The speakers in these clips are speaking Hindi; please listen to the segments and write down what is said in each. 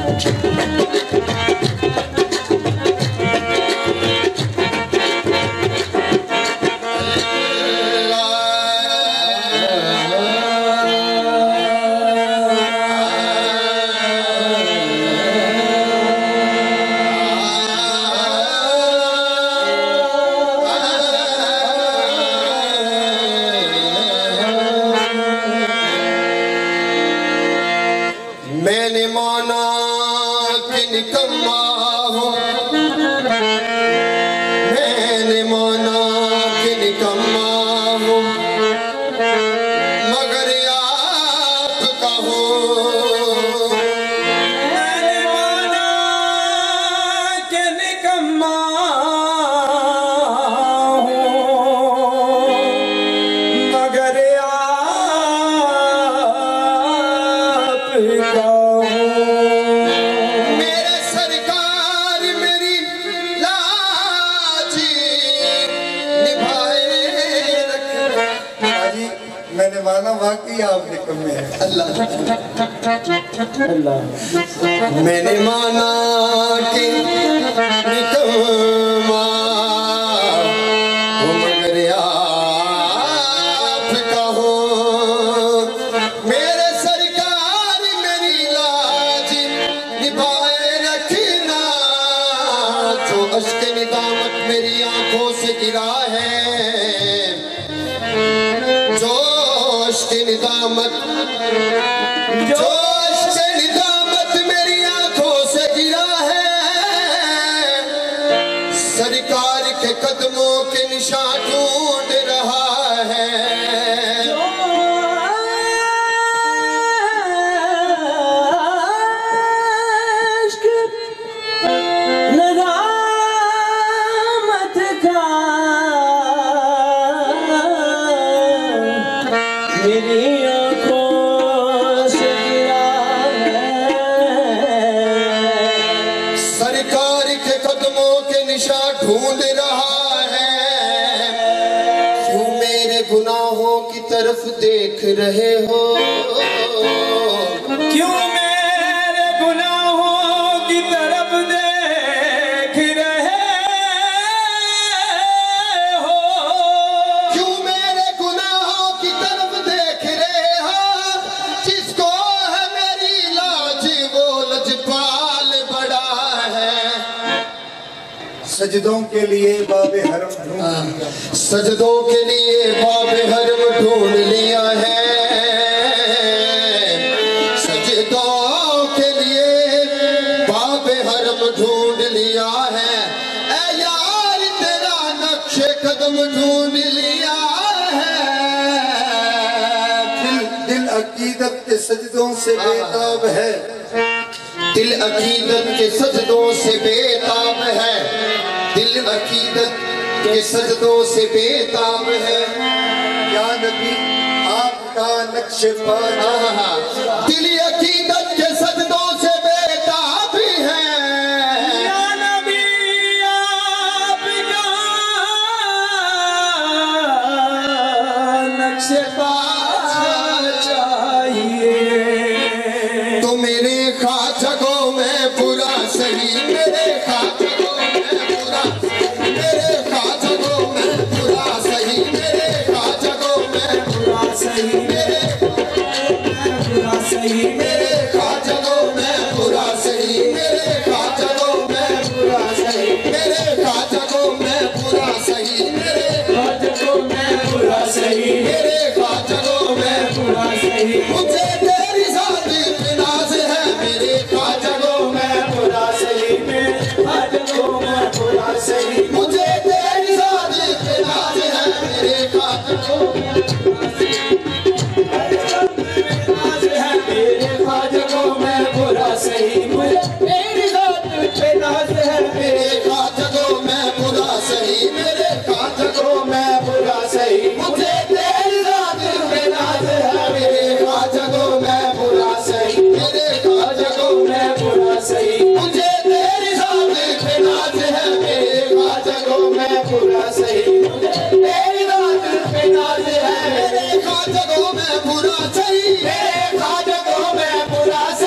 मैंने माना कि निकम्मा हूँ, मैंने माना कि निकम्मा हूँ, मगर आपका हूँ। मैंने माना कि निकम्मा हूँ, मगर आपका मैंने माना वाकई आप निकम्मे हैं। अल्लाह मैंने माना कि निकम्मा हूँ, मगर आपका हूँ। मेरे सरकार मेरी लाज निभाए रखना, जो अश्क निदामत मेरी आंखों से गिरा है, जो निदामत मेरी आंखों से गिरा है, सरकार के कदमों के निशान ढूंढ रहा है। मेरी आँखों से गिरा है, सरकार के कदमों के निशान ढूंढ रहा है। क्यों मेरे गुनाहों की तरफ देख रहे हो, क्यों मेरे गुनाहों की तरफ देख रहे हो, क्यों मेरे गुनाहों की तरफ देख रहे हो, जिसको है मेरी लाज वो लजपाल बड़ा है। सजदों के लिए बाबे हरम ढूंढ लिया, सजदों के लिए बाबे हरम ढूंढ लिया है, सजदों के लिए बाबे हरम ढूंढ लिया है। ऐ यार तेरा नक्शे कदम ढूंढ लिया है। दिल अकीदत के सजदों से बेताब है, दिल अकीदत के सजदों से बेताब है, दिल अकीदत के सजदों से बेताब है। या नबी आपका नक्शे पाना, दिल अकीदत के सजदों से बेताब है। या नबी आपका नक्शे पाना चाहिए। तो मेरे खाचगों में बुरा सही, मेरे खाचगों में बुरा, मेरे खाचगों में बुरा सही, मेरे खाचगों में बुरा सही, मेरे बुरा सही, मेरे खाचगों में बुरा सही, मेरे खाचगों में बुरा सही, मेरे खाचगों में बुरा सही, मेरे खाचगों में बुरा सही, मेरे खाचगों में बुरा सही, मुझे तेरी ज़ात पे नाज़ है, मेरे खाचगों में बुरा सही, मेरे खाचगों में बुरा सही, मुझे तेरी ज़ात पे नाज़ है, मेरे खाचगों में मेरे खाचगों में बुरा सही, मुझे तेरी ज़ात पे नाज़ है, मेरे खाचगों में बुरा सही, मेरे खाचगों में बुरा सही, मुझे तेरी ज़ात पे नाज़ है, मेरे खाचगों में बुरा सही, मेरे खाचगों में बुरा सही, मुझे तेरी ज़ात पे नाज़ है, मेरे खाचगों में बुरा सही, मुझे तेरी ज़ात पे नाज़ है, मेरे खाचगों में बुरा सही, मेरे खाचगों में बुरा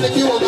में क्यों